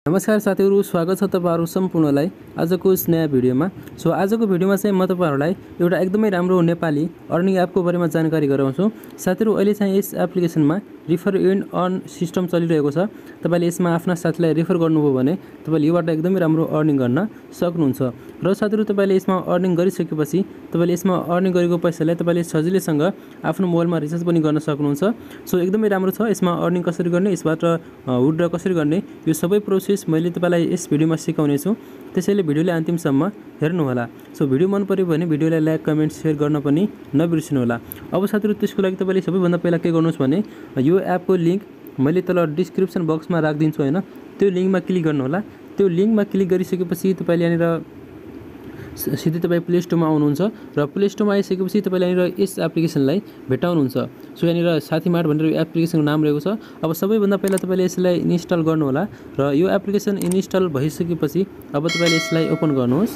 नमस्कार साथीहरु, स्वागत छ तपाईहरु सम्पूर्णलाई आजको यस नयाँ भिडियोमा। सो आजको भिडियोमा चाहिँ म तपाईहरुलाई एउटा एकदमै राम्रो नेपाली अर्निङ एपको बारेमा जानकारी गराउँछु। साथीहरु, अहिले चाहिँ यस एप्लिकेसनमा रिफर एन्ड अर्न सिस्टम चलिरहेको छ। तपाईले यसमा आफ्ना साथीलाई रिफर गर्नुभयो भने तपाईले योबाट एकदमै राम्रो अर्निङ गर्न सक्नुहुन्छ। र साथीहरु, तपाईले यसमा अर्निङ गरिसकेपछि तपाईले यसमा अर्निङ गरेको पैसालाई तपाईले सजिलैसँग आफ्नो मोबाइलमा रिचार्ज पनि गर्न सक्नुहुन्छ। सो एकदमै राम्रो छ। यसमा अर्निङ कसरी गर्ने, यसबाट विथड्र कसरी गर्ने, यो सबै प्रोसेस मैले तपाईलाई यस भिडियोमा सिकाउने छु। त्यसैले भिडियोले अन्तिमसम्म हेर्नु होला। सो भिडियो मन पर्यो भने भिडियोलाई लाइक, कमेन्ट, शेयर गर्न पनि नबिर्सनु होला। अब साथीहरु, त्यसको लागि तपाईले सबैभन्दा पहिला के गर्नुहोस् भने यो एपको लिंक मैले तल डिस्क्रिप्सन बक्समा राखिदिन्छु हैन, त्यो लिंकमा क्लिक गर्नु होला। त्यो लिंकमा क्लिक गरिसकेपछि तपाईले यहाँनिर सिधै तपाई प्ले स्टोरमा आउनुहुन्छ र प्ले स्टोरमा आइसकेपछि तपाईले यहाँनिर यस एप्लिकेसनलाई भेटाउनुहुन्छ। सो यहाँनिर साथीमार्ट भनेर यो एप्लिकेसनको नाम रहेको छ। अब सबैभन्दा पहिला तपाईले यसलाई इन्स्टल गर्नु होला र यो एप्लिकेसन इन्स्टल भइसकेपछि अब तपाईले यसलाई ओपन गर्नुहोस्।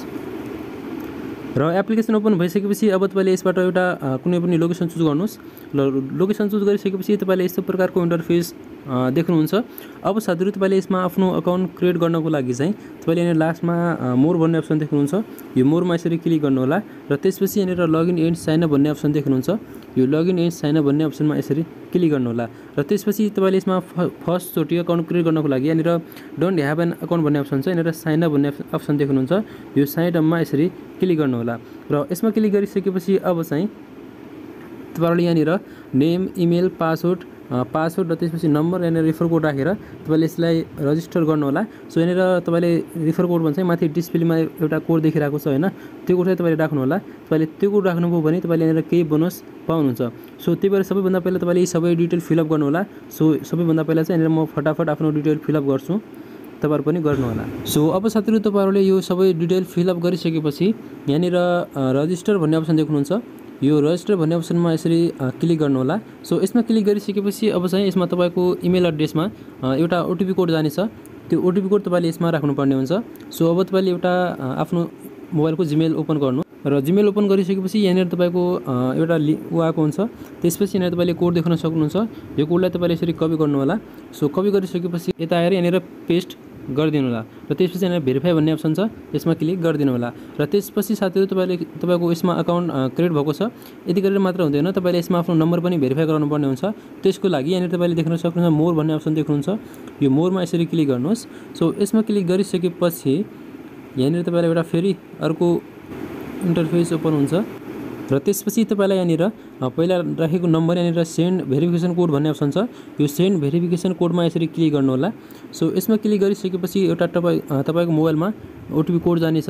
र एप्लिकेसन ओपन भइसकेपछि अब तपाईले यसबाट एउटा कुनै पनि लोकेसन चुज गर्नुहोस्। र लोकेसन चुज गरिसकेपछि तपाईले यस्तो प्रकारको इन्टरफेस देख्नुहुन्छ। अब साथीहरु, तपाईले यसमा आफ्नो अकाउन्ट क्रिएट गर्नको लागि चाहिँ तपाईले यहाँ लास्टमा मोर भन्ने अप्सन देख्नुहुन्छ। यो मोरमा यसरी क्लिक गर्नु होला र त्यसपछि यहाँनिर लगइन एन्ड साइन अप भन्ने अप्सन देख्नुहुन्छ। यो लगइन एन्ड साइन अप भन्ने अप्सनमा यसरी क्लिक गर्नु होला र त्यसपछि तपाईले यसमा फर्स्ट चोटी अकाउन्ट क्रिएट गर्नको लागि यहाँनिर डोन्ट ह्याभ एन अकाउन्ट भन्ने अप्सन छ। यहाँनिर साइन अप भन्ने अप्सन देख्नुहुन्छ। यो साइन अपमा यसरी क्लिक गर्नु होला र यसमा क्लिक गरिसकेपछि अब चाहिँ तपाईहरुले यहाँनिर नेम, इमेल, पासवर्ड र त्यसपछि नम्बर यहाँनिर रिफर कोड राखेर तपाईले यसलाई रजिस्टर गर्नु होला। सो यहाँनिर तपाईले रिफर कोड भन्छ माथि डिस्प्लेमा एउटा कोड देखिरहेको छ हैन, त्यो कोड चाहिँ तपाईले राख्नु होला। तपाईले त्यो कोड राख्नुभयो भने तपाईले यहाँनिर केही बोनस पाउनुहुन्छ। सो त्यही भएर सबैभन्दा पहिला तपाईले यी सबै डिटेल फिलअप गर्नु होला। सो सबैभन्दा पहिला चाहिँ यहाँनिर म फटाफट आफ्नो डिटेल फिलअप गर्छु, तपाईहरु पनि गर्नु होला। सो अब साथीहरु, तपाईहरुले यो सबै डिटेल फिलअप गरिसकेपछि यहाँनिर रजिस्टर भन्ने अप्सन देख्नुहुन्छ। यो रजिस्टर भन्ने अप्सनमा यसरी क्लिक गर्नु होला। सो यसमा क्लिक गरिसकेपछि अब चाहिँ यसमा तपाईको इमेल एड्रेसमा एउटा ओटीपी कोड जानेछ। त्यो ओटीपी कोड तपाईले यसमा राख्नुपर्ने हुन्छ। सो अब तपाईले एउटा आफ्नो मोबाइलको जीमेल ओपन गर्नु र जीमेल ओपन गरिसकेपछि यहाँनिर तपाईको एउटा आएको हुन्छ। त्यसपछि यहाँनिर तपाईले कोड देख्न सक्नुहुन्छ। यो कोडलाई तपाईले यसरी कपी गर्नु होला। सो कपी गरिसकेपछि यता आएर यहाँनिर पेस्ट गरिदिनु होला र त्यसपछि यहाँनिर भेरिफाई भन्ने अप्सन छ, यसमा क्लिक गरिदिनु होला र त्यसपछि साथीहरु तपाईको यसमा अकाउन्ट क्रिएट भएको छ। यति गरेर मात्र हुँदैन, तपाईले यसमा आफ्नो नम्बर पनि भेरिफाई गराउनुपर्ने हुन्छ। त्यसको लागि यहाँनिर तपाईले देख्न सक्नुहुन्छ मोर भन्ने अप्सन देख्नुहुन्छ। यो मोरमा यसरी क्लिक गर्नुहोस्। सो यसमा क्लिक गरिसकेपछि यहाँनिर तपाईलाई एउटा फेरि अर्को इन्टरफेस ओपन हुन्छ र त्यसपछि तपाईलाई यहाँनिर पहिला राखेको नम्बर यहाँनिर सेन्ड भेरिफिकेसन कोड भन्ने अप्सन छ। यो सेन्ड भेरिफिकेसन कोडमा यसरी क्लिक गर्नु होला। सो यसमा क्लिक गरिसकेपछि एउटा तपाईको मोबाइलमा ओटीपी कोड जानेछ,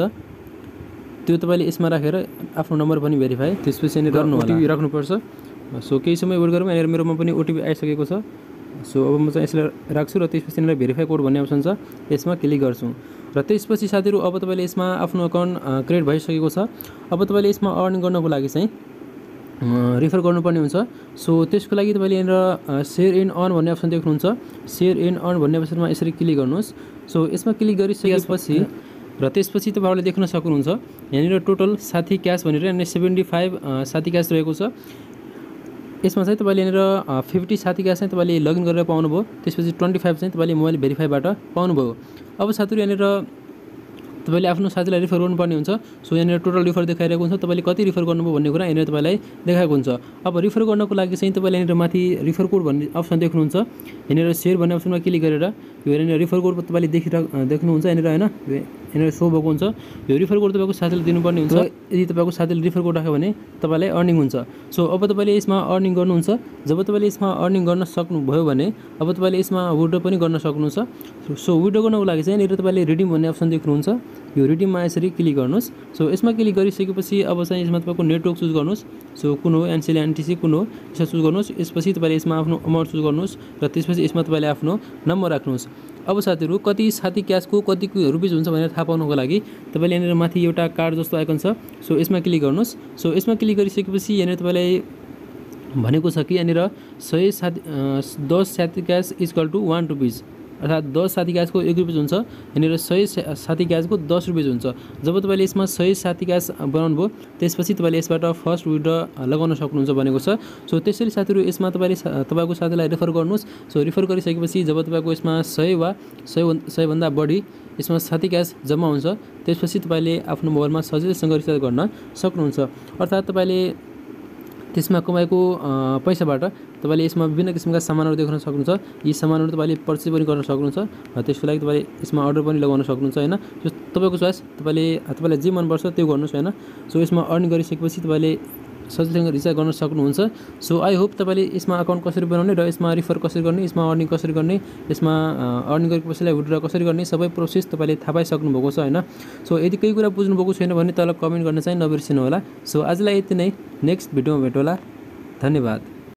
त्यो तपाईले यसमा राखेर आफ्नो नम्बर पनि भेरिफाई त्यसपछि यहाँनिर गर्नु होला। ओटीपी राख्नुपर्छ। सो केही समय वेट गरौँ। यहाँनिर मेरोमा पनि ओटीपी आइसकेको छ। सो अब म चाहिँ यसलाई राख्छु र त्यसपछि यहाँनिर भेरिफाई कोड भन्ने अप्सन छ, यसमा क्लिक गर्छु र त्यसपछि साथीहरु अब तपाईले यसमा आफ्नो अकाउन्ट क्रिएट भइसकेको छ। अब तपाईले यसमा अर्निङ गर्नको लागि चाहिँ रिफर गर्नुपर्ने हुन्छ। सो त्यसको लागि तपाईले यहाँनिर शेयर एन्ड अर्न भन्ने अप्सन देख्नुहुन्छ। शेयर एन्ड अर्न भन्ने अप्सनमा यसरी क्लिक गर्नुहोस्। सो यसमा क्लिक गरिसकेपछि र त्यसपछि तपाईहरुले देख्न सक्नुहुन्छ यहाँनिर टोटल साथी क्याश भनेर यहाँनिर 75 साथी क्याश रहेको छ। यसमा चाहिँ तपाईले यहाँनिर 50 साथी क्याश चाहिँ तपाईले लगइन गरेर पाउनुभयो। त्यसपछि 25 चाहिँ तपाईले मोबाइल भेरिफाईबाट पाउनुभयो। अब साथीहरु, यहाँनिर तपाईले आफ्नो साथीलाई रिफर गर्नुपर्ने हुन्छ। सो यहाँनिर टोटल रिफर देखाइरहेको हुन्छ, तपाईले कति रिफर गर्नुभयो भन्ने कुरा यहाँनिर तपाईलाई देखाएको हुन्छ। अब रिफर गर्नको लागि चाहिँ तपाईले यहाँनिर माथि रिफर कोड भन्ने अप्सन देख्नुहुन्छ। यहाँनिर शेयर भन्ने अप्सनमा क्लिक गरेर यो यहाँनिर रिफर कोड तपाईले देख्नुहुन्छ यहाँनिर हैन, यहाँनिर सो भएको हुन्छ। यो रिफर कोड तपाईको साथीले दिनुपर्ने हुन्छ। यदि तपाईको साथीले रिफर कोड राख्यो भने तपाईलाई अर्निङ हुन्छ। सो अब तपाईले यसमा अर्निङ गर्नुहुन्छ। जब तपाईले यसमा अर्निङ गर्न सक्नुभयो भने अब तपाईले यसमा विथड्र पनि गर्न सक्नुहुन्छ। सो विथड्र गर्नको लागि चाहिँ यहाँनिर तपाईले रिडिम भन्ने अप्सन देख्नुहुन्छ। यो रिडिममा यसरी क्लिक गर्नुहोस्। सो यसमा क्लिक गरिसकेपछि अब चाहिँ यसमा तपाईको नेटवर्क चुज गर्नुहोस्। सो कुन हो, एनसीएल, एनटीसी कुन हो, यसो चुज गर्नुहोस्। यसपछि तपाईले यसमा आफ्नो अमाउन्ट चुज गर्नुहोस् र त्यसपछि यसमा तपाईले आफ्नो नम्बर राख्नुहोस्। अब साथीहरु, कति साथी क्याशको कति रुपिस हुन्छ भनेर थाहा पाउनको लागि तपाईले यहाँनिर माथि एउटा कार्ड जस्तो आइकन छ। सो यसमा क्लिक गर्नुहोस्। सो यसमा क्लिक गरिसकेपछि यहाँनिर तपाईलाई भनेको छ कि यहाँनिर 10 साथी क्याश इक्वल टु 1 रुपिस अर्थात् 10 साथी क्यासको 1 रुपियाँ हुन्छ, यहाँनिर 100 साथी क्यासको 10 रुपियाँ हुन्छ। जब तपाईँले यसमा 100 साथी क्यास बनाउनु भयो त्यसपछि तपाईँले यसबाट फर्स्ट विथड्र लगाउन सक्नुहुन्छ भनेको छ। सो त्यसरी साथीहरू यसमा तपाईँले तपाईँको साथीलाई रेफर गर्नुहोस्। सो रेफर गरिसकेपछि जब तपाईँको यसमा 100 वा 100 भन्दा बढी यसमा साथी क्यास जम्मा हुन्छ त्यसपछि तपाईँले आफ्नो मोबाइलमा सजिलैसँग रिचार्ज गर्न सक्नुहुन्छ। अर्थात् तपाईँले त्यसमा कमाएको पैसाबाट तपाईँले यसमा विभिन्न किसिमका सामानहरू देख्न सक्नुहुन्छ। यी सामानहरू तपाईँले पर्चेस पनि गर्न सक्नुहुन्छ। त्यसको लागि तपाईँले यसमा अर्डर पनि लगाउन सक्नुहुन्छ हैन। सो तपाईँको चोइस, तपाईँलाई जे मनपर्छ त्यो गर्नुहोस् हैन। सो यसमा अर्न गरिसकेपछि तपाईँले सजिलैसँग रिचार्ज गर्न सक्नुहुन्छ। सो आई होप तपाईँले यसमा अकाउन्ट कसरी बनाउने र यसमा रिफर कसरी गर्ने, यसमा अर्निङ कसरी गर्ने, यसमा अर्निङ गरेको पैसालाई विथड्र कसरी गर्ने सबै प्रोसेस तपाईँले थाहा पाइसक्नु भएको छ हैन। सो यदि केही कुरा बुझ्नु भएको छैन भने तल कमेन्ट गर्न चाहिँ नबिर्सिनु होला। सो आजलाई यति नै, नेक्स्ट भिडियोमा भेटौँला। धन्यवाद।